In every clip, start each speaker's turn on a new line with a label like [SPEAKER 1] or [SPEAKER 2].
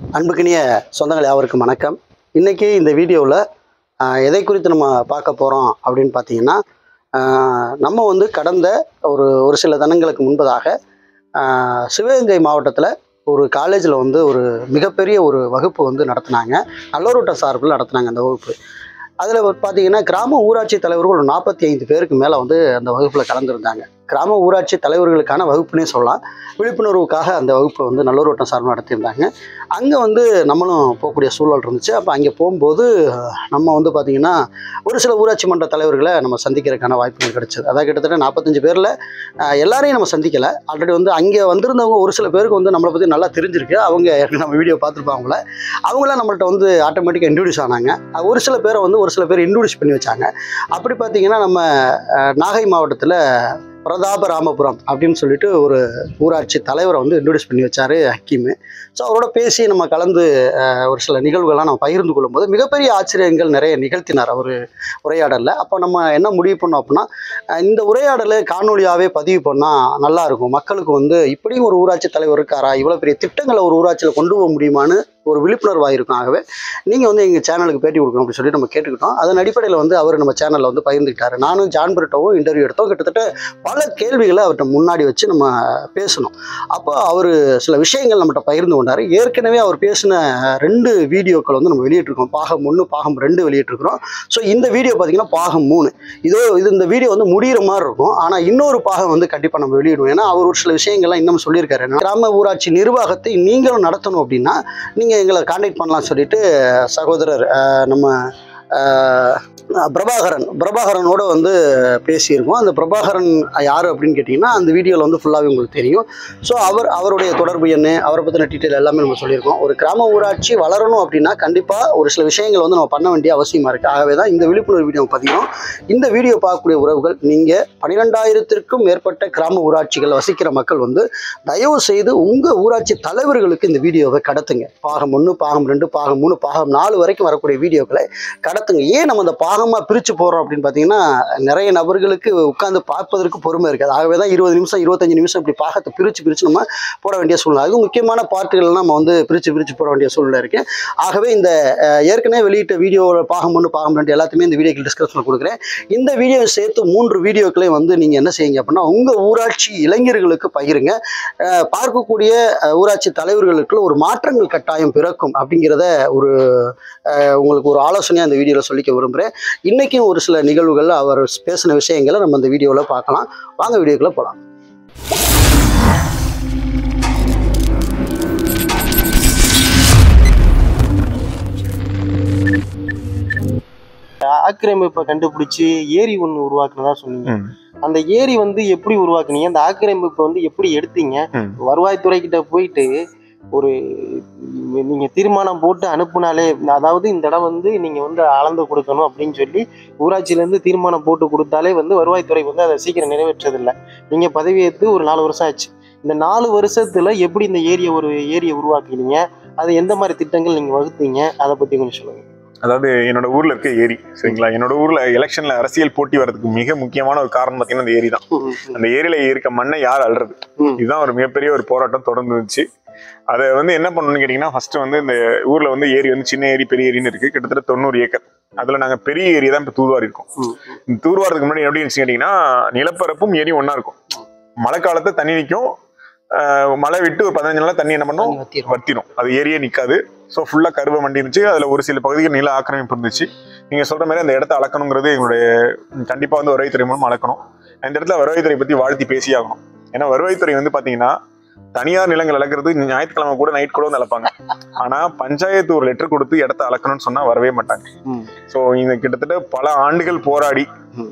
[SPEAKER 1] அன்புக்கினிய சொந்தங்கள் யாவருக்கும் வணக்கம். இன்றைக்கி இந்த வீடியோவில் எதை குறித்து நம்ம பார்க்க போகிறோம் அப்படின்னு பார்த்தீங்கன்னா, நம்ம வந்து கடந்த ஒரு சில தினங்களுக்கு முன்பதாக சிவகங்கை மாவட்டத்தில் ஒரு காலேஜில் வந்து ஒரு மிகப்பெரிய ஒரு வகுப்பு வந்து நடத்தினாங்க. நல்லோரோட்ட சார்பில் நடத்தினாங்க அந்த வகுப்பு. அதில் பார்த்தீங்கன்னா கிராம ஊராட்சி தலைவர்கள் ஒரு 45 பேருக்கு மேலே வந்து அந்த வகுப்பில் கலந்துருந்தாங்க. கிராம ஊராட்சி தலைவர்களுக்கான வகுப்புனே சொல்லலாம். விழிப்புணர்வுக்காக அந்த வகுப்பை வந்து நல்லோரோட்டம் சார்பில் நடத்தியிருந்தாங்க. அங்கே வந்து நம்மளும் போகக்கூடிய சூழல் இருந்துச்சு. அப்போ அங்கே போகும்போது நம்ம வந்து பார்த்திங்கன்னா ஒரு சில ஊராட்சி மன்ற தலைவர்களை நம்ம சந்திக்கிறதுக்கான வாய்ப்புகள் கிடைச்சது. அதாவது கிட்டத்தட்ட 45 பேரில் எல்லாரையும் நம்ம சந்திக்கலை. ஆல்ரெடி வந்து அங்கே வந்திருந்தவங்க ஒரு சில பேருக்கு வந்து நம்மளை பற்றி நல்லா தெரிஞ்சிருக்கு. அவங்க நம்ம வீடியோ பார்த்துருப்பாங்கள, அவங்களாம் நம்மள்ட்ட வந்து ஆட்டோமேட்டிக்காக இன்ட்ரடியூஸ் ஆனாங்க. ஒரு சில பேரை வந்து ஒரு சில பேர் இன்ட்ரடியூஸ் பண்ணி வச்சாங்க. அப்படி பார்த்திங்கன்னா நம்ம நாகை மாவட்டத்தில் பிரதாபராமபுரம் அப்படின்னு சொல்லிட்டு ஒரு ஊராட்சி தலைவரை வந்து இன்ட்ரடியூஸ் பண்ணி வச்சார் ஹக்கீமு. ஸோ அவரோட பேசி நம்ம கலந்து ஒரு சில நிகழ்வுகள்லாம் நம்ம பகிர்ந்து கொள்ளும்போது மிகப்பெரிய ஆச்சரியங்கள் நிறைய நிகழ்த்தினார் அவர் உரையாடலில். அப்போ நம்ம என்ன முடிவு பண்ணோம் அப்படின்னா, இந்த உரையாடலை காணொலியாகவே பதிவு பண்ணால் நல்லாயிருக்கும். மக்களுக்கு வந்து இப்படியும் ஒரு ஊராட்சி தலைவர் இருக்காரா, இவ்வளோ பெரிய திட்டங்களை ஒரு ஊராட்சியில் கொண்டு போக முடியுமான்னு ஒரு விழிப்புணர்வாக இருக்கும். ஆகவே நீங்கள் வந்து எங்கள் சேனலுக்கு பேட்டி கொடுக்கணும் அப்படின்னு சொல்லி நம்ம கேட்டுக்கிட்டோம். அதன் அடிப்படையில் வந்து அவர் நம்ம சேனலில் வந்து பகிர்ந்துக்கிட்டார். நானும் ஜான்பிரிட்டோவும் இன்டர்வியூ எடுத்தோம். கிட்டத்தட்ட பல கேள்விகளை அவர்கிட்ட முன்னாடி வச்சு நம்ம பேசணும். அப்போ அவர் சில விஷயங்கள் நம்மகிட்ட பகிர்ந்து கொண்டார். ஏற்கனவே அவர் பேசின 2 வீடியோக்கள் வந்து நம்ம வெளியிட்டிருக்கோம். பாகம் 1, பாகம் 2 வெளியிட்டிருக்கிறோம். ஸோ இந்த வீடியோ பார்த்திங்கன்னா பாகம் 3. இந்த வீடியோ வந்து முடிகிற மாதிரி இருக்கும். ஆனால் இன்னொரு பாகம் வந்து கண்டிப்பாக நம்ம வெளியிடுவோம். ஏன்னா அவர் ஒரு சில விஷயங்கள்லாம் இன்னும் சொல்லியிருக்காரு. கிராம ஊராட்சி நிர்வாகத்தை நீங்களும் நடத்தணும் அப்படின்னா நீங்கள் எங்களை கான்டாக்ட் பண்ணலாம்னு சொல்லிட்டு சகோதரர் நம்ம பிரபாகரனோட வந்து பேசியிருக்கோம். அந்த பிரபாகரன் யார் அப்படின்னு கேட்டிங்கன்னா அந்த வீடியோவில் வந்து ஃபுல்லாகவே உங்களுக்கு தெரியும். ஸோ அவருடைய தொடர்பு என்ன, அவரை பற்றின டீட்டெயில் எல்லாமே நம்ம சொல்லியிருக்கோம். ஒரு கிராம ஊராட்சி வளரணும் அப்படின்னா கண்டிப்பாக ஒரு சில விஷயங்கள் வந்து நம்ம பண்ண வேண்டிய அவசியமாக இருக்குது. ஆகவே தான் இந்த விழிப்புணர்வு வீடியோ பதிகிறோம். இந்த வீடியோ பார்க்கக்கூடிய உறவுகள், நீங்கள் 12,000க்கும் மேற்பட்ட கிராம ஊராட்சிகள் வசிக்கிற மக்கள் வந்து தயவு செய்து உங்கள் ஊராட்சி தலைவர்களுக்கு இந்த வீடியோவை கடத்துங்க. பாகம் 1, பாகம் 2, பாகம் 3, பாகம் 4 வரைக்கும் வரக்கூடிய வீடியோக்களை கடத்துங்க. ஏன் நம்ம அந்த பாகமாக பிரித்து போகிறோம் அப்படின்னு பார்த்தீங்கன்னா, நிறைய நபர்களுக்கு உட்காந்து பார்ப்பதற்கு பொறுமை இருக்காது. ஆகவே தான் 20 நிமிஷம் 25 நிமிஷம் இப்படி பாகத்தை பிரித்து நம்ம போட வேண்டிய சூழ்நிலை. அதுவும் முக்கியமான பார்ட்டுகள்லாம் நம்ம வந்து பிரித்து போட வேண்டிய சூழ்நிலை இருக்குது. ஆகவே இந்த ஏற்கனவே வெளியிட்ட வீடியோவில் பாகம் 1, பாகம் 2 எல்லாத்தையுமே இந்த வீடியோக்கு டிஸ்கிரிப்ஷனில் கொடுக்குறேன். இந்த வீடியோவை சேர்த்து 3 வீடியோக்களையும் வந்து நீங்கள் என்ன செய்யுங்க அப்படின்னா உங்கள் ஊராட்சி இளைஞர்களுக்கு பகிருங்க. பார்க்கக்கூடிய ஊராட்சி தலைவர்களுக்கு ஒரு மாற்றங்கள் கட்டாயம் பிறக்கும் அப்படிங்கிறத உங்களுக்கு ஒரு ஆலோசனையாக அந்த வீடியோவில் சொல்லிக்க விரும்புகிறேன். இன்றைக்கும் ஒரு சில நிகழ்வுகள் அவர் பேசின விஷயங்களை நம்ம அந்த வீடியோவில் பார்க்கலாம். வாங்க வீடியோக்குள்ளே போகலாம்.
[SPEAKER 2] ஆக்கிரமிப்பை கண்டுபிடிச்சி ஏரி ஒன்று உருவாக்குனதா சொன்னீங்க. அந்த ஏரி வந்து எப்படி உருவாக்குனீங்க? அந்த ஆக்கிரமிப்பை வந்து எப்படி எடுத்தீங்க? வருவாய்த்துறை கிட்ட போயிட்டு ஒரு நீங்க தீர்மானம் போட்டு அனுப்புனாலே, அதாவது இந்த இடம் வந்து நீங்க வந்து அளந்து கொடுக்கணும் அப்படின்னு சொல்லி ஊராட்சியில இருந்து தீர்மானம் போட்டு கொடுத்தாலே வந்து வருவாய்த்துறை வந்து அதை சீக்கிரம் நிறைவேற்றதில்லை. நீங்க பதவியேற்று ஒரு 4 வருஷம் ஆச்சு. இந்த 4 வருஷத்துல எப்படி இந்த ஏரியை உருவாக்கினீங்க? அது எந்த மாதிரி திட்டங்கள் நீங்க வகுத்தீங்க? அதை பத்தி கொஞ்சம் சொல்லுங்க.
[SPEAKER 3] அதாவது என்னோட ஊர்ல இருக்க ஏரி, சரிங்களா? என்னோட ஊர்ல எலெக்ஷன்ல அரசியல் போட்டி வர்றதுக்கு மிக முக்கியமான ஒரு காரணம் பார்த்தீங்கன்னா அந்த ஏரி தான். அந்த ஏரியில இருக்க மண்ணை யார் அள்ளுறது, இதுதான் ஒரு மிகப்பெரிய ஒரு போராட்டம் தொடர்ந்து இருந்துச்சு. அதை வந்து என்ன பண்ணணும்னு கேட்டீங்கன்னா, ஃபர்ஸ்ட் வந்து இந்த ஊர்ல வந்து ஏரி வந்து சின்ன ஏரி பெரிய ஏரின்னு இருக்கு. கிட்டத்தட்ட 90 ஏக்கர். அதுல நாங்க பெரிய ஏரி தான் இப்ப தூர்வாரி இருக்கோம். இந்த தூர்வாரத்துக்கு முன்னாடி எப்படி இருந்துச்சு கேட்டீங்கன்னா, நிலப்பரப்பும் ஏரி ஒன்னா இருக்கும். மழை காலத்தை தண்ணி நிற்கும், மழை விட்டு ஒரு 15 நாள் தண்ணி என்ன பண்ணும், வத்திரும். அது ஏரியே நிற்காது. ஸோ ஃபுல்லாக கருவை மண்டி இருந்துச்சு. அதில் ஒரு சில பகுதிகள் நில ஆக்கிரமிப்பு இருந்துச்சு. நீங்கள் சொல்கிற மாதிரி அந்த இடத்த அளக்கணுங்கிறது எங்களுடைய கண்டிப்பாக வந்து வருவாய்த்துறை மூலம் அளக்கணும். அந்த இடத்துல வருவாய்த்துறை பற்றி வாழ்த்தி பேசியாகணும். ஏன்னா வருவாய்த்துறை வந்து பார்த்தீங்கன்னா தனியார் நிலங்கள் அளக்கிறது ஞாயிற்றுக்கிழமை கூட நைட் கூட வந்து அளப்பாங்க. ஆனால் பஞ்சாயத்து ஒரு லெட்டர் கொடுத்து இடத்த அளக்கணும்னு சொன்னால் வரவே மாட்டாங்க. ஸோ இந்த கிட்டத்தட்ட பல ஆண்டுகள் போராடி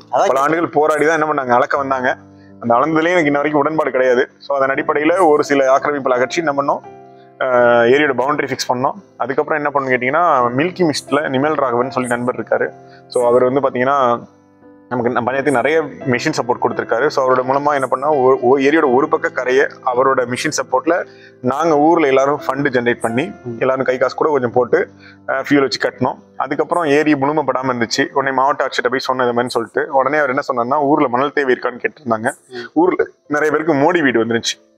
[SPEAKER 3] தான் என்ன பண்ணாங்க, அளக்க வந்தாங்க. அந்த அளந்ததுலேயே எனக்கு இன்ன வரைக்கும் உடன்பாடு கிடையாது. ஸோ அதன் அடிப்படையில் ஒரு சில ஆக்கிரமிப்புகளை அகற்றி என்ன பண்ணோம், ஏரியோட பவுண்டரி ஃபிக்ஸ் பண்ணோம். அதுக்கப்புறம் என்ன பண்ணு கேட்டிங்கன்னா, மில்கி மிஸ்ட்ல நிமல் ராகவன் சொல்லி நண்பர் இருக்காரு. ஸோ அவர் வந்து பார்த்தீங்கன்னா நமக்கு பஞ்சாயத்துக்கு நிறைய மிஷின் சப்போர்ட் கொடுத்துருக்காரு. ஸோ அவரோட மூலமாக என்ன பண்ணால் ஏரியோட ஒரு பக்க கரையை அவரோட மிஷின் சப்போர்ட்டில் நாங்கள் ஊரில் எல்லாரும் ஃபண்டு ஜென்ரேட் பண்ணி எல்லாரும் கை காசு கூட கொஞ்சம் போட்டு ஃபியூல் வச்சு கட்டினோம். அதுக்கப்புறம் ஏரி முழுமைப்படாமல் இருந்துச்சு. உடனே மாவட்ட ஆட்சியிட்ட போய் சொன்னது மாதிரி சொல்லிட்டு உடனே அவர் என்ன சொன்னார்னா, ஊரில் மணல் தேவை இருக்கான்னு கேட்டிருந்தாங்க. ஊரில் நிறைய பேருக்கு மோடி வீடு வந்துருச்சு.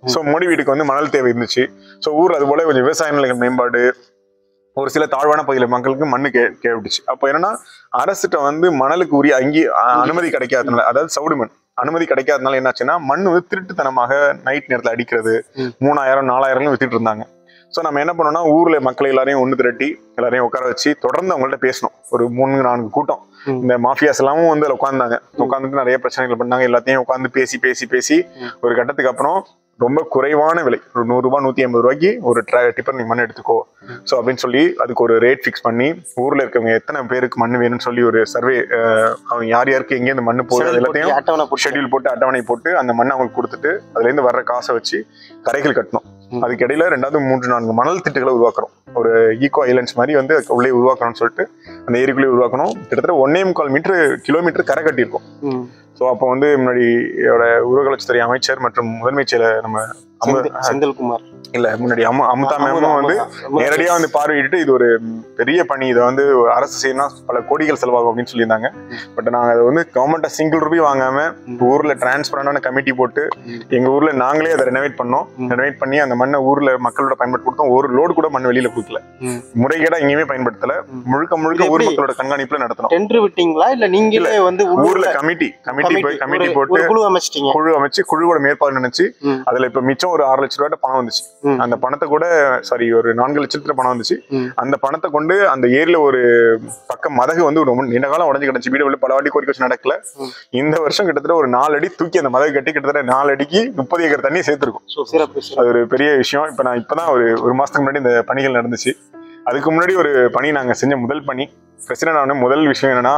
[SPEAKER 3] ஸோ மோடி வீட்டுக்கு வந்து மணல் தேவை இருந்துச்சு. ஸோ ஊர் அது போல கொஞ்சம் விவசாய நிலைகள் மேம்பாடு, ஒரு சில தாழ்வான பகுதியில் மக்களுக்கு மண்ணு கேட்டுச்சு. அப்போ என்னன்னா அரசுகிட்ட வந்து மணலுக்கு உரிய அனுமதி கிடைக்காதனால, அதாவது சவுடு மண் அனுமதி கிடைக்காதனால என்னாச்சுன்னா மண் வந்து திருட்டுத்தனமாக நைட் நேரத்தில் அடிக்கிறது 3000 4000 வித்துட்டு இருந்தாங்க. ஸோ நம்ம என்ன பண்ணோம்னா ஊர்ல மக்களை எல்லாரையும் ஒன்று திரட்டி எல்லாரையும் உட்கார வச்சு தொடர்ந்து அவங்கள்ட்ட பேசணும். ஒரு 3-4 கூட்டம். இந்த மாஃபியாஸ் எல்லாமும் வந்து உட்காந்துட்டு நிறைய பிரச்சனைகள் பண்ணாங்க. எல்லாத்தையும் உட்காந்து பேசி ஒரு கட்டத்துக்கு அப்புறம் ரொம்ப குறைவான விலை, ஒரு 100 ரூபாய் 150 ரூபாய்க்கு ஒரு டிப்பர் நீ மண் எடுத்துக்கோ ஸோ அப்படின்னு சொல்லி அதுக்கு ஒரு ரேட் ஃபிக்ஸ் பண்ணி ஊர்ல இருக்கவங்க எத்தனை பேருக்கு மண் வேணும்னு சொல்லி ஒரு சர்வே, அவங்க யார் யாருக்கு எங்கே இந்த மண் போகுது எல்லாத்தையும் ஷெட்யூல் போட்டு அட்டவணை போட்டு அந்த மண்ணை அவங்களுக்கு கொடுத்துட்டு அதுல இருந்து வர்ற காசை வச்சு கரைகள் கட்டணும். அதுக்கு இடையில 2-3-4 மணல் திட்டுகளை உருவாக்குறோம். ஒரு ஈகோ ஐலண்ட்ஸ் மாதிரி வந்து உள்ளே உருவாக்கணும்னு சொல்லிட்டு அந்த ஏரிக்குள்ளே உருவாக்கணும். கிட்டத்தட்ட 1.25 கிலோமீட்டர் கரை கட்டியிருக்கோம். ஸோ அப்போ வந்து முன்னாடி ஊரகவளர்ச்சித்துறை அமைச்சர் மற்றும் முதன்மை செயலர் நம்ம
[SPEAKER 2] செந்தில்குமார்
[SPEAKER 3] இல்ல முன்னாடி அமுதா மேமும் வந்து நேரடியா வந்து பார்வையிட்டு இது ஒரு பெரிய பணி, இதை வந்து அரசு செய்யணும் பல கோடிகள் செலவாகும் அப்படின்னு சொல்லியிருந்தாங்க. பட் நாங்க அதை வந்து கவர்மெண்ட்டை சிங்கிள் ரூபாய் வாங்காம ஊர்ல டிரான்ஸ்பரண்டான கமிட்டி போட்டு எங்க ஊர்ல நாங்களே அதை ரெனோவேட் பண்ணோம். ரெனோவேட் பண்ணி அந்த மண்ணை ஊர்ல மக்களோட பயன்படுத்தி கொடுத்தோம். ஒரு லோடு கூட மண் வெளியில கொடுக்கல, முறைகேடா எங்கேயுமே பயன்படுத்தல, முழுக்க ஊர் மக்களோட கண்காணிப்புல நடத்தணும்.
[SPEAKER 2] டெண்டர் விட்டீங்களா இல்ல நீங்களே வந்து
[SPEAKER 3] ஊர்ல கமிட்டி போட்டு குழு அமைச்சு குழுவோட மேற்பார்வை நினைச்சு அதுல இப்ப மிச்சம் ஒரு 6 லட்சம் ரூபாய் பணம் வந்துச்சு. அந்த பணத்தை கூட ஒரு 4 லட்சத்துல பணம் வந்துச்சு. அந்த பணத்தை கொண்டு அந்த ஏரியில ஒரு பக்கம் மதகு வந்து ரொம்ப நீண்ட காலம் உடஞ்சு கிடச்சு. வீடு பல வாட்டி கோரிக்கை வச்சு நடக்கல. இந்த வருஷம் கிட்டத்தட்ட ஒரு 4 அடி தூக்கி அந்த மதகு கட்டி கிட்டத்தட்ட 4 அடிக்கு 30 ஏக்கர் தண்ணி சேர்த்திருக்கும். அது ஒரு பெரிய விஷயம். இப்பதான் ஒரு மாசத்துக்கு முன்னாடி இந்த பணிகள் நடந்துச்சு. அதுக்கு முன்னாடி ஒரு பணி நாங்க செஞ்ச முதல் பணி, பிரசிடென்ட் ஆன முதல் விஷயம் என்னன்னா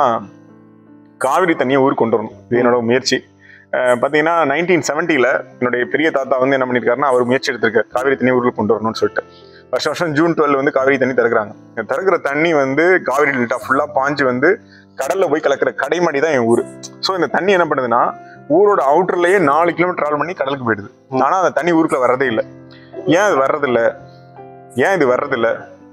[SPEAKER 3] காவிரி தண்ணியை ஊருக்கு கொண்டு வரணும். இது என்னோட முயற்சி. பார்த்தீங்கன்னா 1970 என்னுடைய பெரிய தாத்தா வந்து என்ன பண்ணியிருக்காருன்னா அவர் முயற்சி எடுத்திருக்காரு காவிரி தண்ணி ஊருக்கு கொண்டு வரணும்னு சொல்லிட்டு. வருஷம் ஜூன் 12 வந்து காவிரி தண்ணி திறக்கிறாங்க. திறக்கிற தண்ணி வந்து காவிரி டெல்டா ஃபுல்லா பாஞ்சு வந்து கடல்ல போய் கலக்கிற கடைமடி தான் என் ஊர். ஸோ இந்த தண்ணி என்ன பண்ணுதுன்னா ஊரோட அவுட்டர்லயே 4 கிலோமீட்டர் டிராவல் பண்ணி கடலுக்கு போயிடுது. ஆனா அந்த தண்ணி ஊருக்குள்ள வர்றதே இல்லை. ஏன் இது வர்றதில்லை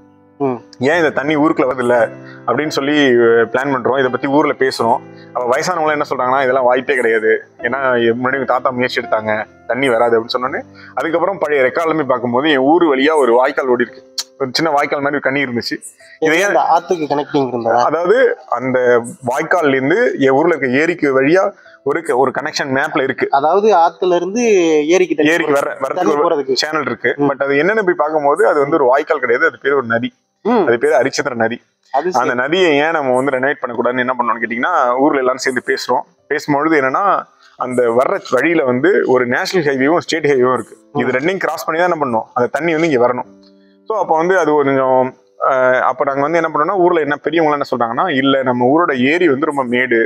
[SPEAKER 3] ஏன் இந்த தண்ணி ஊருக்குள்ள வரதில்லை அப்படின்னு சொல்லி பிளான் பண்றோம். இதை பத்தி ஊர்ல பேசுறோம். அப்ப வயசானவங்க என்ன சொல்றாங்கன்னா இதெல்லாம் வாய்ப்பே கிடையாது, ஏன்னா முன்னாடி தாத்தா முயற்சி எடுத்தாங்க தண்ணி வராது அப்படின்னு சொன்னோன்னே அதுக்கப்புறம் பழைய ரெக்கார்ட்லுமே பார்க்கும்போது என் ஊர் வழியா ஒரு வாய்க்கால் ஓடி இருக்கு. ஒரு சின்ன வாய்க்கால் மாதிரி கண்ணி இருந்துச்சு.
[SPEAKER 2] ஆத்துக்கு கனெக்டிங் இருந்தது.
[SPEAKER 3] அதாவது அந்த வாய்க்கால்ல இருந்து என் ஊர்ல இருக்க ஏரிக்கு வழியா ஒரு கனெக்ஷன் மேப்ல இருக்கு.
[SPEAKER 2] அதாவது ஆத்துல இருந்து ஏரிக்கு
[SPEAKER 3] வர்றதுக்கு சேனல் இருக்கு. பட் அது என்னன்னு போய் பார்க்கும்போது அது வந்து ஒரு வாய்க்கால் கிடையாது, அது பேர் ஒரு நதி. அது பேரு ஹரிச்சந்திர நதி. அந்த நதியை ஏன் நம்ம வந்து ரெனோவேட் பண்ணக்கூடாதுன்னு என்ன பண்ணோம்னு கேட்டீங்கன்னா ஊர்ல எல்லாரும் சேர்ந்து பேசும்பொழுது என்னன்னா அந்த வர்ற வழியில வந்து ஒரு நேஷனல் ஹைவேவும் ஸ்டேட் ஹைவேவும் இருக்கு. இது ரெண்டையும் கிராஸ் பண்ணி தான் என்ன பண்ணணும், அந்த தண்ணி வந்து இங்க வரணும். ஸோ அப்போ வந்து அது கொஞ்சம் அப்போ நாங்கள் வந்து என்ன பண்ணோம்னா ஊர்ல என்ன பெரியவங்க என்ன சொல்றாங்கன்னா இல்ல நம்ம ஊரோட ஏரி வந்து ரொம்ப மேடு,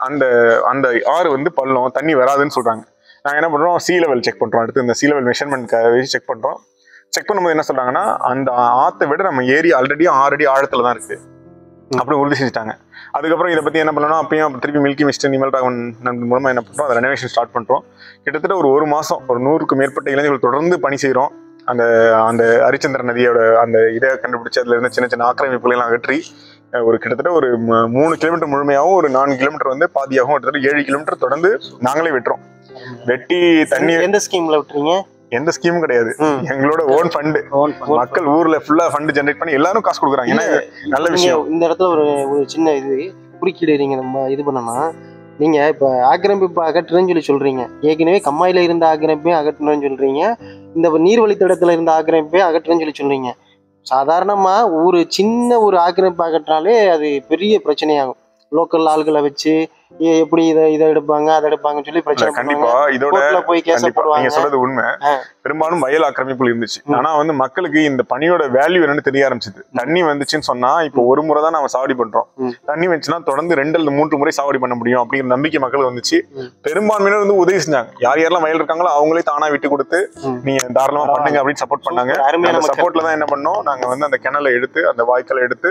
[SPEAKER 3] அந்த ஆறு வந்து பள்ளம், தண்ணி வராதுன்னு சொல்றாங்க. நாங்கள் என்ன பண்றோம் சீ லெவல் செக் பண்றோம். அடுத்து இந்த சீ லெவல் மெஷர்மெண்ட் வச்சு செக் பண்றோம். செக் பண்ணும்போது என்ன சொல்றாங்கன்னா அந்த ஆத்தை விட நம்ம ஏரி ஆல்ரெடி 6 அடி ஆழத்துல தான் இருக்கு அப்படி உறுதி செஞ்சுட்டாங்க. அதுக்கப்புறம் இதை பத்தி என்ன பண்ணோம்னா அப்பயும் திருப்பி மில்கி மிஸ்டர் நிமல் ராகவன் மூலமா என்ன பண்றோம், அதை ரெனோவேஷன் ஸ்டார்ட் பண்றோம். கிட்டத்தட்ட ஒரு மாசம் ஒரு 100க்கு மேற்பட்ட இளைஞர்கள் தொடர்ந்து பணி செய்யறோம். அந்த ஹரிச்சந்திர நதியோட அந்த இதை கண்டுபிடிச்சு அதுல இருந்த சின்ன சின்ன ஆக்கிரமிப்புகளை எல்லாம் அகற்றி ஒரு கிட்டத்தட்ட ஒரு 3 கிலோமீட்டர் முழுமையாகவும் ஒரு 4 கிலோமீட்டர் வந்து பாதியாகவும் கிட்டத்தட்ட 7 கிலோமீட்டர் தொடர்ந்து நாங்களே வெட்டுறோம். வெட்டி தண்ணி
[SPEAKER 2] எந்த ஸ்கீம்ல விட்டுறீங்க?
[SPEAKER 3] எந்த ஸ்கீமும் கிடையாது, எங்களோட ஓன் ஃபண்ட். மக்கள் ஊர்ல ஃபுல்லா ஃபண்ட் ஜெனரேட் பண்ணி எல்லாரும் காசு கொடுக்குறாங்க. ஏன்னா நல்ல விஷயம்.
[SPEAKER 2] இந்த இடத்துல ஒரு சின்ன குறுக்கீடு நீங்க நம்ம இது பண்ணனா, நீங்க இப்ப ஆக்கிரமிப்பு அகற்றுன்னு சொல்றீங்க. ஏற்கனவே கம்மாயில இருந்த ஆக்கிரமிப்பையும் அகற்றணும்னு சொல்றீங்க, இந்த நீர்வழித்தடத்துல இருந்த ஆக்கிரமிப்பையும் அகற்றுன்னு சொல்றீங்க. சாதாரணமா சின்ன ஒரு ஆக்கிரமிப்பு அகற்றினாலே அது பெரிய பிரச்சனையாகும். லோக்கல் ஆளுகளை வச்சு எப்படி இதை எடுப்பாங்க அதை எடுப்பாங்கன்னு சொல்லி பிரச்சனை.
[SPEAKER 3] கண்டிப்பா இதோட நீங்க சொல்றது உண்மை. பெரும்பாலும் வயல் ஆக்கிரமிப்புகள் இருந்துச்சு. ஆனா வந்து மக்களுக்கு இந்த பணியோட வேல்யூ என்னன்னு தெரிய ஆரம்பிச்சது. தண்ணி வந்துச்சுன்னு சொன்னா இப்போ ஒரு முறை தான் நம்ம சாவடி பண்றோம், தண்ணி வந்துச்சுன்னா தொடர்ந்து 2 அல்லது 3 முறை சாவடி பண்ண முடியும் அப்படிங்கிற நம்பிக்கை மக்களுக்கு வந்துச்சு. பெரும்பான்மையினர் வந்து உதவி செஞ்சாங்க. யார் யாரெல்லாம் வயல் இருக்காங்களோ அவங்களே தானா விட்டு கொடுத்து நீங்க தாராளமா பண்ணுங்க அப்படின்னு சப்போர்ட் பண்ணாங்க. சப்போர்ட்ல தான் என்ன பண்ணோம், நாங்க வந்து அந்த கிணலை எடுத்து அந்த வாய்க்காலை எடுத்து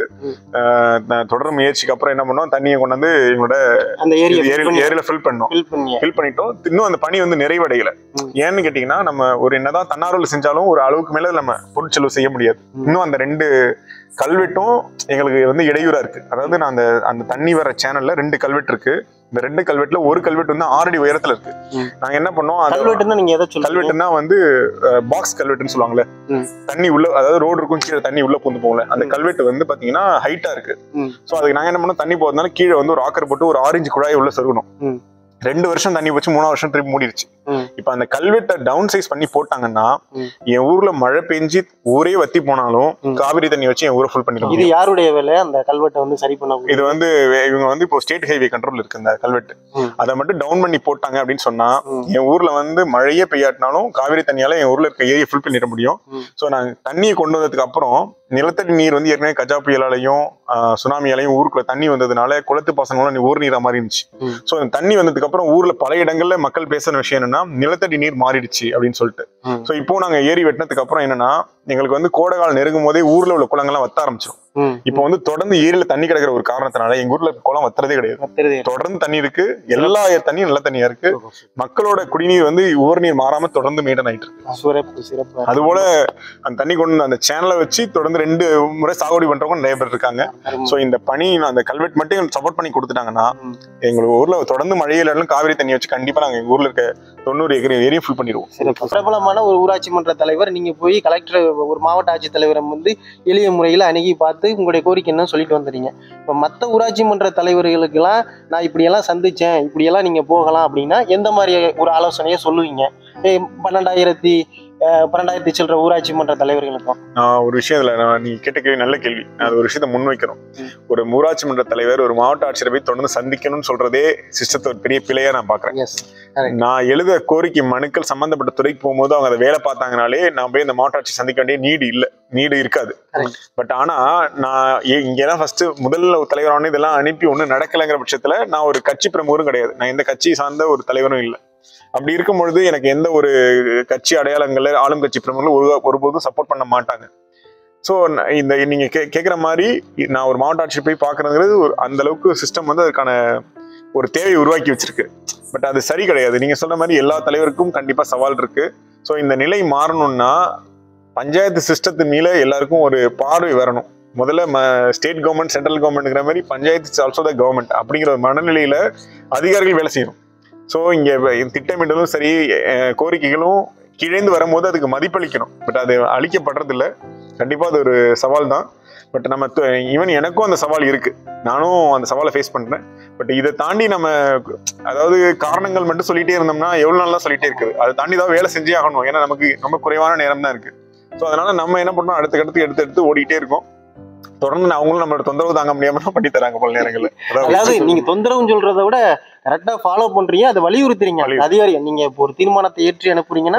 [SPEAKER 3] தொடர் முயற்சிக்கு அப்புறம் என்ன பண்ணோம், தண்ணியை கொண்டு வந்து எங்களோட ஏரியில ஃபில் பண்ணிட்டோம். இன்னும் அந்த பணி வந்து நிறைவடையல. ஏன்னு கேட்டீங்கன்னா நம்ம ஒரு என்னதான் தன்னார்வல செஞ்சாலும் ஒரு அளவுக்கு மேல நம்ம பொருட்செலவு செய்ய முடியாது. இன்னும் அந்த 2 கல்வெட்டும் எங்களுக்கு வந்து இடையூறா இருக்கு. அதாவது நான் அந்த தண்ணி வர சேனல்ல 2 கல்வெட்டு இருக்கு. இந்த 2 கல்வெட்டுல ஒரு கல்வெட்டு வந்து 6 அடி உயரத்துல இருக்கு. நாங்க என்ன பண்ணோம்,
[SPEAKER 2] கல்வெட்டுன்னா நீங்க எதை சொல்றீங்க?
[SPEAKER 3] கல்வெட்டுன்னா வந்து பாக்ஸ் கல்வெட்டுன்னு சொல்லுவாங்கல்ல, தண்ணி உள்ள, அதாவது ரோடு இருக்கும் கீழே தண்ணி உள்ள பூந்து போகல, அந்த கல்வெட்டு வந்து பாத்தீங்கன்னா ஹைட்டா இருக்கு. சோ அதுக்கு நாங்க என்ன பண்ணோம், தண்ணி போறதுனால கீழே வந்து ஒரு ஆக்கர் போட்டு ஒரு 6 இன்ச் குழாயை உள்ள சொருகணும். 2 வருஷம் தண்ணி போச்சு, 3ஆவது வருஷம் திருப்பி மூடிடுச்சு. இப்ப அந்த கல்வெட்டை டவுன் சைஸ் பண்ணி போட்டாங்கன்னா என் ஊர்ல மழை பெஞ்சு ஊரே வத்தி போனாலும் காவிரி தண்ணி வச்சு என் ஊரை ஃபுல் பண்ணிடுவாங்க.
[SPEAKER 2] இது யாருடைய வேலை? அந்த கல்வெட்டை வந்து சரி பண்ண
[SPEAKER 3] இது வந்து இவங்க வந்து இப்போ ஸ்டேட் ஹைவே கண்ட்ரோல் இருக்கு இந்த கல்வெட்டு, அதை மட்டும் டவுன் பண்ணி போட்டாங்க அப்படின்னு சொன்னா என் ஊர்ல வந்து மழையே பெய்யாட்டினாலும் காவிரி தண்ணியால என் ஊர்ல இருக்க ஏரியை ஃபுல் பண்ணிட முடியும். சோ நாங்க தண்ணியை கொண்டு வந்ததுக்கு அப்புறம் நிலத்தடி நீர் வந்து ஏற்கனவே கஜா புயலாலையும் சுனாமியாலையும் ஊருக்குள்ள தண்ணி வந்ததுனால குளத்து பாசனங்களும் ஊர் நீரா மாறி இருந்துச்சு. சோ அந்த தண்ணி வந்ததுக்கு அப்புறம் ஊர்ல பல இடங்கள்ல மக்கள் பேசுற விஷயம் என்னன்னா நிலத்தடி நீர் மாறிடுச்சு அப்படின்னு சொல்லிட்டு. சோ இப்போ நாங்க ஏரி வெட்டினதுக்கு அப்புறம் என்னன்னா எங்களுக்கு வந்து கோடை காலம் நெருங்கும் போதே ஊர்ல உள்ள குளங்கள்லாம் வத்த ஆரம்பிச்சிடும். இப்போ வந்து தொடர்ந்து ஏரியில தண்ணி கிடைக்கிற ஒரு காரணத்தினால எங்க ஊர்ல குளம் வத்துறதே கிடையாது. தொடர்ந்து தண்ணி இருக்கு, எல்லா தண்ணியும் நல்ல தண்ணியா இருக்கு. மக்களோட குடிநீர் வந்து உவர் நீர் மாறாம தொடர்ந்து மெயின்டைன் ஆயிட்டு இருக்கு. அது போல அந்த தண்ணி கொண்டு அந்த சேனலை வச்சு தொடர்ந்து 2 முறை சாகுபடி பண்றவங்க நிறைய பேர் இருக்காங்க. சோ இந்த பணி அந்த கல்வெட் மட்டும் சப்போர்ட் பண்ணி கொடுத்துட்டாங்கன்னா எங்களுக்கு ஊர்ல தொடர்ந்து மழையிலும் காவிரி தண்ணி வச்சு கண்டிப்பா நாங்க எங்க ஊர்ல இருக்க 90 ஏக்கர் ஏரியும் ஃபுல் பண்ணிடுவோம்.
[SPEAKER 2] பிரபலமான ஒரு ஊராட்சி மன்ற தலைவர், நீங்க போய் கலெக்டர், ஒரு மாவட்ட ஆட்சித்தலைவரை வந்து எளிய முறையில் அணுகி பார்த்து உங்களுடைய கோரிக்கை என்ன சொல்லிட்டு வந்துறீங்க. இப்போ மற்ற ஊராட்சி மன்ற தலைவர்களுக்கெல்லாம் நான் இப்படியெல்லாம் சந்திச்சேன், இப்படியெல்லாம் நீங்க போகலாம் அப்படின்னா எந்த மாதிரி ஒரு ஆலோசனையை சொல்லுவீங்க? 12,000 சில்லற ஊராட்சி மன்ற தலைவர்களுக்கும்
[SPEAKER 3] ஒரு விஷயம் இல்ல, நீங்க கேட்ட கேள்வி நல்ல கேள்வி. அது ஒரு விஷயத்த முன்வைக்கணும். ஒரு ஊராட்சி மன்ற தலைவர் ஒரு மாவட்ட ஆட்சியரை போய் தொடர்ந்து சந்திக்கணும்னு சொல்றதே சிஸ்டத்தை ஒரு பெரிய பிழையா நான் பாக்குறேன். நான் எழுத கோரிக்கை மனுக்கள் சம்பந்தப்பட்ட துறைக்கு போகும்போது அவங்க அதை வேலை பார்த்தாங்கனாலே நான் போய் இந்த மாவட்ட ஆட்சி சந்திக்க வேண்டிய நீடு இருக்காது. பட் ஆனா நான் இங்கதான் ஃபர்ஸ்ட் முதல்ல தலைவரான இதெல்லாம் அனுப்பி ஒண்ணு நடக்கலைங்கிற பட்சத்துல நான் ஒரு கட்சி பிரமுகரும் கிடையாது, நான் எந்த கட்சி சார்ந்த ஒரு தலைவரும் இல்லை. அப்படி இருக்கும் பொழுது எனக்கு எந்த ஒரு கட்சி அடையாளங்கள்ல ஆளும் கட்சி பிரமுகர்கள் ஒருபோதும் சப்போர்ட் பண்ண மாட்டாங்க. ஸோ இந்த நீங்க கேட்குற மாதிரி நான் ஒரு மாவட்ட ஆட்சியை போய் பார்க்கறதுங்கிறது அந்த அளவுக்கு சிஸ்டம் வந்து அதுக்கான ஒரு தேவையை உருவாக்கி வச்சிருக்கு. பட் அது சரி கிடையாது. நீங்க சொன்ன மாதிரி எல்லா தலைவருக்கும் கண்டிப்பா சவால் இருக்கு. ஸோ இந்த நிலை மாறணும்னா பஞ்சாயத்து சிஸ்டத்து மேல எல்லாருக்கும் ஒரு பார்வை வரணும். முதல்ல ஸ்டேட் கவர்மெண்ட் சென்ட்ரல் கவர்மெண்ட்ங்கிற மாதிரி பஞ்சாயத்து ஆல்சோ த கவர்மெண்ட் அப்படிங்கிற ஒரு மனநிலையில அதிகாரிகள் வேலை செய்யணும். ஸோ இங்க திட்டமிட்டலும் சரி, கோரிக்கைகளும் கீழேந்து வரும்போது அதுக்கு மதிப்பளிக்கணும். பட் அது அளிக்கப்படுறதில்ல. கண்டிப்பா அது ஒரு சவால் தான். பட் நம்ம ஈவன் எனக்கும் அந்த சவால் இருக்கு, நானும் அந்த சவாலை ஃபேஸ் பண்றேன். பட் இதை தாண்டி நம்ம அதாவது காரணங்கள் மட்டும் சொல்லிட்டே இருந்தோம்னா எவ்வளவு நாளா சொல்லிட்டே இருக்குது, அதை தாண்டி தான் வேலை செஞ்சே ஆகணும். ஏன்னா நமக்கு ரொம்ப குறைவான நேரம் தான் இருக்கு. ஸோ அதனால நம்ம என்ன பண்ணோம், அடுத்த கட்டத்துக்கு எடுத்து ஓடிட்டே இருக்கோம். தொடர்ந்து அவங்களும் நம்மளோட தொந்தரவு தாங்க முடியாம பண்ணி தராங்க பல நேரங்கள்ல.
[SPEAKER 2] அதாவது நீங்க தொந்தரவுன்னு சொல்றதை விட கரெக்டா ஃபாலோ பண்றீங்க, அதை வலியுறுத்துறீங்க அதிகாரி. நீங்க ஒரு தீர்மானத்தை ஏற்றி அனுப்புறீங்கன்னா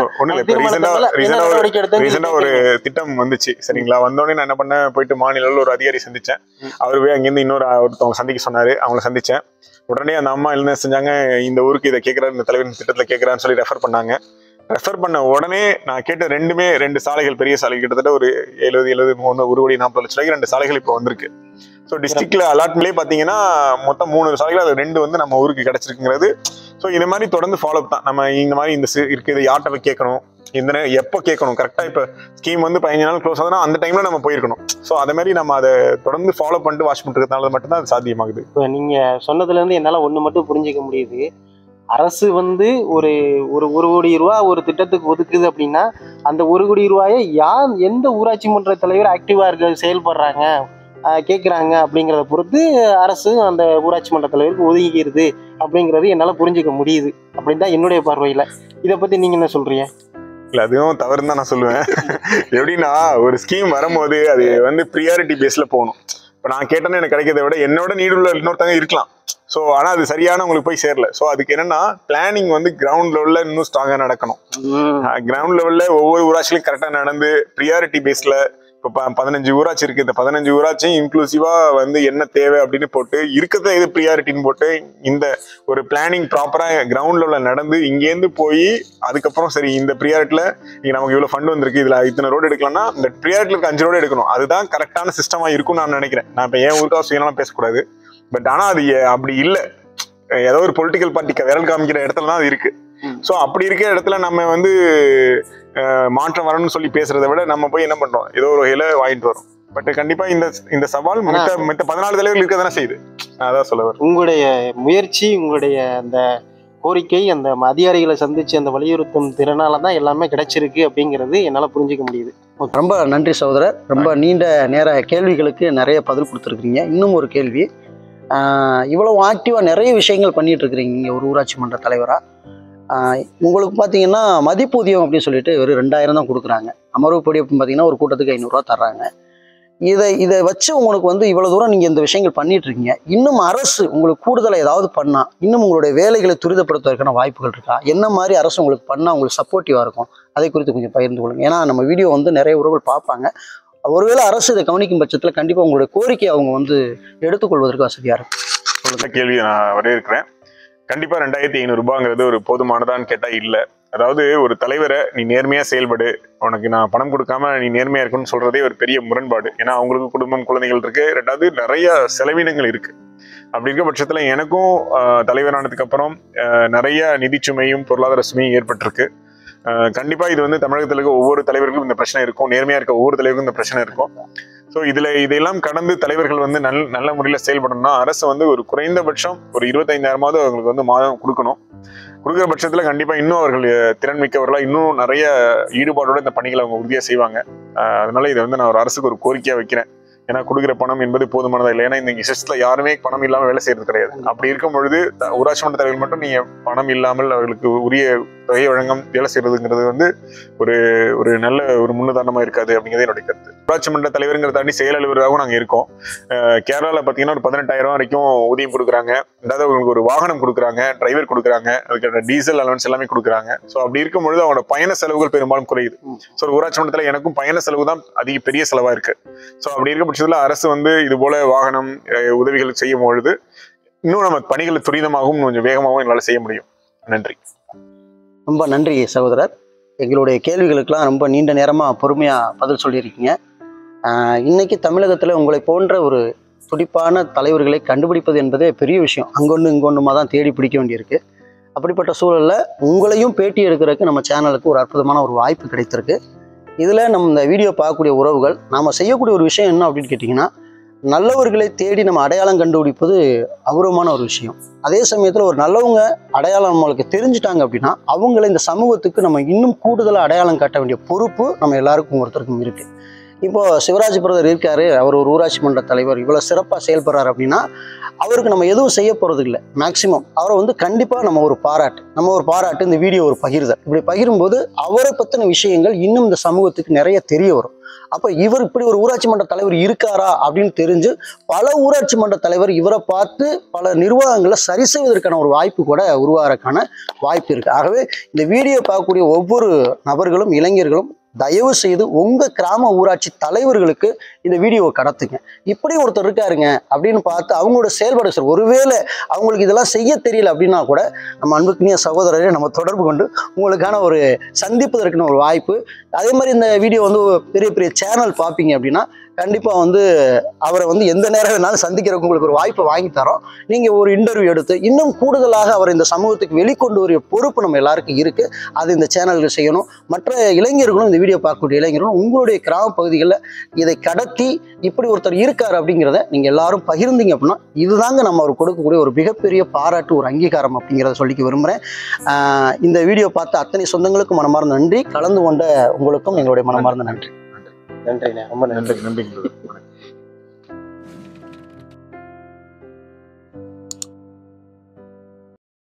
[SPEAKER 3] ஒரு திட்டம் வந்துச்சு சரிங்களா. வந்தோடனே நான் என்ன பண்ணேன், போயிட்டு மாநில ஒரு அதிகாரி சந்திச்சேன். அவரு போய் அங்கிருந்து ஒருத்தவங்க சந்திக்க சொன்னாரு, அவங்கள சந்திச்சேன். உடனே அந்த அம்மா என்ன செஞ்சாங்க, இந்த ஊருக்கு இதை கேட்கிறாரு, இந்த தலைவர் திட்டத்துல கேட்கிறான்னு சொல்லி ரெஃபர் பண்ணாங்க. ரெஃபர் பண்ண உடனே நான் கேட்ட 2 சாலைகள், பெரிய சாலை, கிட்டத்தட்ட ஒரு 70-73 1 கோடி 40 லட்சம் ரூபாய்க்கு 2 சாலைகள் இப்போ வந்திருக்கு. ஸோ டிஸ்ட்ரிக்ட்ல அலாட்மெண்ட்லேயே பார்த்தீங்கன்னா மொத்தம் 3 சாலைகள், அது 2 வந்து நம்ம ஊருக்கு கிடைச்சிருக்குங்கிறது. ஸோ இது மாதிரி தொடர்ந்து ஃபாலோ அப் தான். நம்ம இந்த மாதிரி இருக்கு, இதை யார்கிட்ட போய் கேட்கணும், இந்த எப்போ கேட்கணும், கரெக்டாக இப்போ ஸ்கீம் வந்து 15 நாள் க்ளோஸ் ஆகுதுன்னா அந்த டைம்ல நம்ம போயிருக்கணும். ஸோ அதே மாதிரி நம்ம அதை தொடர்ந்து ஃபாலோ பண்ணிட்டு வாட்ச் பண்ணுறதுனால மட்டும்தான் அது சாத்தியமாகுது.
[SPEAKER 2] இப்போ நீங்க சொன்னதுல இருந்து என்னால் ஒன்று மட்டும் புரிஞ்சிக்க முடியுது. அரசு வந்து ஒரு 1 கோடி ரூபா ஒரு திட்டத்துக்கு ஒதுக்குது அப்படின்னா அந்த 1 கோடி ரூபாயை எந்த ஊராட்சி மன்ற தலைவர் ஆக்டிவா செயல்படுறாங்க கேட்குறாங்க அப்படிங்கிறத பொறுத்து அரசு அந்த ஊராட்சி மன்ற தலைவருக்கு ஒதுக்கிடுது அப்படிங்கிறது என்னால் புரிஞ்சுக்க முடியுது. அப்படின்னு தான் என்னுடைய பார்வையில். இதை பற்றி நீங்கள் என்ன சொல்றீங்க?
[SPEAKER 3] இல்லை, அதுவும் தவறுன்னு தான் நான் சொல்லுவேன். எப்படின்னா ஒரு ஸ்கீம் வரும்போது அது வந்து ப்ரியாரிட்டி பேஸில் போகணும். இப்போ நான் கேட்டேன்னு எனக்கு கிடைக்கிறத விட என்னோட நீடுள்ள இன்னொருத்தவங்க இருக்கலாம். ஸோ ஆனால் அது சரியான உங்களுக்கு போய் சேரல. ஸோ அதுக்கு என்னன்னா பிளானிங் வந்து கிரவுண்ட் லெவலில் இன்னும் ஸ்ட்ராங்காக நடக்கணும். கிரவுண்ட் லெவலில் ஒவ்வொரு ஊராட்சியிலும் கரெக்டாக நடந்து ப்ரியாரிட்டி பேஸில் இப்போ 15 ஊராட்சி இருக்கு, இந்த 15 ஊராட்சியும் இன்க்ளூசிவா வந்து என்ன தேவை அப்படின்னு போட்டு இருக்கிறத எது ப்ரியாரிட்டின்னு போட்டு இந்த ஒரு பிளானிங் ப்ராப்பரா கிரவுண்ட் லெவல்ல நடந்து இங்கேருந்து போய் அதுக்கப்புறம் சரி இந்த ப்ரியாரிட்டில இங்க நமக்கு இவ்வளவு ஃபண்ட் வந்திருக்கு, இதுல இத்தனை ரோடு எடுக்கலாம்னா இந்த ப்ரியாரிட்டில இருக்க 5 ரோடு எடுக்கணும். அதுதான் கரெக்டான சிஸ்டமா இருக்கும்னு நான் நினைக்கிறேன். நான் இப்போ ஏன் ஊருக்கா சுயநலம் பேசக்கூடாது. பட் ஆனா அது அப்படி இல்லை. ஏதோ ஒரு பொலிட்டிக்கல் பார்ட்டிக்கு விரல் காமிக்கிற இடத்துல தான் அது இருக்கு. ஸோ அப்படி இருக்கிற இடத்துல நம்ம வந்து மாற்றம் வரணும்னு சொல்லி பேசுறதை விட நம்ம போய் என்ன பண்றோம், ஏதோ ஒரு வகையில வாங்கிட்டு வரோம். பட் கண்டிப்பா இந்த சவால் மித்த 14 தலைவர்கள் இருக்க தானே செய்யுது. அதான் சொல்ல வரேன்.
[SPEAKER 2] உங்களுடைய முயற்சி, உங்களுடைய அந்த கோரிக்கை, அந்த அதிகாரிகளை சந்திச்சு அந்த வலியுறுத்தும் திறனால தான் எல்லாமே கிடைச்சிருக்கு அப்படிங்கிறது என்னால் புரிஞ்சிக்க முடியுது.
[SPEAKER 1] ரொம்ப நன்றி சகோதரர். ரொம்ப நீண்ட நேர கேள்விகளுக்கு நிறைய பதில் கொடுத்துருக்குறீங்க. இன்னும் ஒரு கேள்வி, இவ்வளவு ஆக்டிவாக நிறைய விஷயங்கள் பண்ணிட்டு இருக்கிறீங்க நீங்கள் ஒரு ஊராட்சி மன்ற தலைவராக. உங்களுக்கு பார்த்தீங்கன்னா மதிப்பூதியம் அப்படின்னு சொல்லிட்டு ஒரு 2000 தான் கொடுக்குறாங்க. அமர்வுப்படி அப்படின்னு பார்த்தீங்கன்னா ஒரு கூட்டத்துக்கு 500 ரூபா தர்றாங்க. இதை வச்சு உங்களுக்கு வந்து இவ்வளோ தூரம் நீங்கள் இந்த விஷயங்கள் பண்ணிட்டு இருக்கீங்க. இன்னும் அரசு உங்களுக்கு கூடுதலாக ஏதாவது பண்ணால் இன்னும் உங்களுடைய வேலைகளை துரிதப்படுத்துவதற்கான வாய்ப்புகள் இருக்கா? என்ன மாதிரி அரசு உங்களுக்கு பண்ணால் உங்களுக்கு சப்போர்ட்டிவாக இருக்கும்? அதை குறித்து கொஞ்சம் பகிர்ந்து கொள்ளுங்க. ஏன்னா நம்ம வீடியோ வந்து நிறைய உறவுகள் பார்ப்பாங்க. ஒருவேளை அரசு இதை கவனிக்கும் பட்சத்தில் கண்டிப்பாக உங்களுடைய கோரிக்கையை அவங்க வந்து எடுத்துக்கொள்வதற்கு வசதியாக இருக்கும்.
[SPEAKER 3] சொல்லுங்க. கேள்வி நான் வரவேற்கிறேன். கண்டிப்பா 2500 ரூபாங்கிறது ஒரு போதுமானதான்னு கேட்டா இல்ல. அதாவது ஒரு தலைவரை நீ நேர்மையா செயல்படு, உனக்கு நான் பணம் கொடுக்காம நீ நேர்மையா இருக்குன்னு சொல்றதே ஒரு பெரிய முரண்பாடு. ஏன்னா அவங்களுக்கு குடும்பம், குழந்தைகள் இருக்கு. ரெண்டாவது நிறைய செலவினங்கள் இருக்கு. அப்படி இருக்க பட்சத்துல எனக்கும் தலைவரானதுக்கு அப்புறம் நிறைய நிதி சுமையும் பொருளாதார சுமையும் ஏற்பட்டிருக்கு. கண்டிப்பா இது வந்து தமிழகத்தில் இருக்க ஒவ்வொரு தலைவர்களுக்கும் இந்த பிரச்சனை இருக்கும். நேர்மையா இருக்க ஒவ்வொரு தலைவருக்கும் இந்த பிரச்சனை இருக்கும். ஸோ இதெல்லாம் கடந்து தலைவர்கள் வந்து நல்ல முறையில் செயல்படணும்னா அரசு வந்து ஒரு குறைந்தபட்சம் ஒரு 25,000 அவங்களுக்கு வந்து மாதம் கொடுக்கணும். கொடுக்குற பட்சத்தில் கண்டிப்பாக இன்னும் அவர்கள் திறன் மிக்கவர்களாக இன்னும் நிறைய ஈடுபாடோட இந்த பணிகளை அவங்க உறுதியாக செய்வாங்க. அதனால இதை வந்து நான் ஒரு அரசுக்கு ஒரு கோரிக்கையாக வைக்கிறேன். ஏன்னா கொடுக்குற பணம் என்பது போதுமானதா இல்லை. ஏன்னா இந்த சிஸ்டத்தில் யாருமே பணம் இல்லாமல் வேலை செய்யறது கிடையாது. அப்படி இருக்கும் பொழுது ஊராட்சி மன்ற தலைவர்கள் மட்டும் நீங்க பணம் இல்லாமல் அவர்களுக்கு உரிய தொகை வழங்கம் வேலை செய்யறதுங்கிறது வந்து ஒரு நல்ல ஒரு முன்னுதாரணமா இருக்காது அப்படிங்கிறது என்னுடைய கருத்து. ஊராட்சி மன்ற தலைவருங்கிறத தாண்டி செயல் அலுவலராகவும் நாங்கள் இருக்கோம். கேரளாவில் பார்த்தீங்கன்னா ஒரு 18,000 வரைக்கும் ஊதியம் கொடுக்குறாங்க. ரெண்டாவது அவங்களுக்கு ஒரு வாகனம் கொடுக்குறாங்க, டிரைவர் கொடுக்குறாங்க, அதுக்கான டீசல் அலவன்ஸ் எல்லாமே கொடுக்குறாங்க. ஸோ அப்படி இருக்கும் பொழுது அவங்களோட பயண செலவுகள் பெரும்பாலும் குறையுது. ஸோ ஒரு ஊராட்சி மன்றத்தில் எனக்கும் பயண செலவு தான் அதிக பெரிய செலவா இருக்கு. ஸோ அப்படி இருக்க பட்சத்தில் அரசு வந்து இது போல வாகனம் உதவிகள் செய்யும் பொழுது இன்னும் நம்ம பணிகளை துரிதமாகவும் கொஞ்சம் வேகமாகவும் எங்களால் செய்ய முடியும். நன்றி.
[SPEAKER 1] ரொம்ப நன்றி சகோதரர். எங்களுடைய கேள்விகளுக்கெல்லாம் ரொம்ப நீண்ட நேரமாக பொறுமையாக பதில் சொல்லியிருக்கீங்க. இன்னைக்கு தமிழகத்தில் உங்களை போன்ற ஒரு துடிப்பான தலைவர்களை கண்டுபிடிப்பது என்பதே பெரிய விஷயம். அங்கொன்று இங்கொன்றுமா தான் தேடி பிடிக்க வேண்டியிருக்கு. அப்படிப்பட்ட சூழலில் உங்களையும் பேட்டி எடுக்கிறதுக்கு நம்ம சேனலுக்கு ஒரு அற்புதமான ஒரு வாய்ப்பு கிடைத்திருக்கு. இதில் நம்ம இந்த வீடியோ பார்க்கக்கூடிய உறவுகள் நாம் செய்யக்கூடிய ஒரு விஷயம் என்ன அப்படின்னு கேட்டிங்கன்னா, நல்லவர்களை தேடி நம்ம அடையாளம் கண்டுபிடிப்பது அபூர்வமான ஒரு விஷயம். அதே சமயத்தில் ஒரு நல்லவங்க அடையாளம் நம்மளுக்கு தெரிஞ்சுட்டாங்க அப்படின்னா அவங்கள இந்த சமூகத்துக்கு நம்ம இன்னும் கூடுதலாக அடையாளம் காட்ட வேண்டிய பொறுப்பு நம்ம எல்லாருக்கும் ஒருத்தருக்கும் இருக்குது. இப்போ சிவராஜ் பிரதர் இருக்காரு, அவர் ஒரு ஊராட்சி மன்ற தலைவர், இவ்வளோ சிறப்பாக செயல்படுறாரு அப்படின்னா அவருக்கு நம்ம எதுவும் செய்ய போகிறது இல்லை. மேக்சிமம் அவரை வந்து கண்டிப்பாக நம்ம ஒரு பாராட்டு இந்த வீடியோ ஒரு பகிர்தல், இப்படி பகிரும்போது அவரை பற்றின விஷயங்கள் இன்னும் இந்த சமூகத்துக்கு நிறைய தெரிய வரும். அப்போ இவர் இப்படி ஒரு ஊராட்சி மன்ற தலைவர் இருக்காரா அப்படின்னு தெரிஞ்சு பல ஊராட்சி மன்ற தலைவர் இவரை பார்த்து பல நிர்வாகங்களை சரி செய்வதற்கான ஒரு வாய்ப்பு கூட உருவாகிறதுக்கான வாய்ப்பு இருக்குது. ஆகவே இந்த வீடியோ பார்க்கக்கூடிய ஒவ்வொரு நபர்களும், இளைஞர்களும் தயவு செய்து உங்கள் கிராம ஊராட்சி தலைவர்களுக்கு இந்த வீடியோவை கடத்துங்க. இப்படி ஒருத்தர் இருக்காருங்க அப்படின்னு பார்த்து அவங்களோட செயல்பாடு சார், ஒருவேளை அவங்களுக்கு இதெல்லாம் செய்ய தெரியல அப்படின்னா கூட நம்ம அன்புக்குரிய சகோதரரை நம்ம தொடர்பு கொண்டு உங்களுக்கான ஒரு சந்திப்பதற்கான ஒரு வாய்ப்பு. அதே மாதிரி இந்த வீடியோ வந்து பெரிய பெரிய சேனல் பார்ப்பீங்க அப்படின்னா கண்டிப்பாக வந்து அவரை வந்து எந்த நேரம் வேணாலும் சந்திக்கிறதுக்கு உங்களுக்கு ஒரு வாய்ப்பை வாங்கி தரோம். நீங்கள் ஒரு இன்டர்வியூ எடுத்து இன்னும் கூடுதலாக அவர் இந்த சமூகத்துக்கு வெளிக்கொண்டு வர பொறுப்பு நம்ம எல்லாருக்கும் இருக்குது. அது இந்த சேனல்கள் செய்யணும். மற்ற இளைஞர்களும், இந்த வீடியோ பார்க்கக்கூடிய இளைஞர்களும் உங்களுடைய கிராம பகுதிகளில் இதை கடத்தி இப்படி ஒருத்தர் இருக்கார் அப்படிங்கிறத நீங்கள் எல்லாரும் பகிர்ந்தீங்க அப்படின்னா இதுதாங்க நம்ம அவர் கொடுக்கக்கூடிய ஒரு மிகப்பெரிய பாராட்டு, ஒரு அங்கீகாரம் அப்படிங்கிறத சொல்லிக்க விரும்புகிறேன். இந்த வீடியோ பார்த்த அத்தனை சொந்தங்களுக்கும் மனமார்ந்த நன்றி. கலந்து கொண்ட உங்களுக்கும் எங்களுடைய மனமார்ந்த நன்றி.
[SPEAKER 2] நன்றி. ரொம்ப நன்றி.
[SPEAKER 3] நன்றி.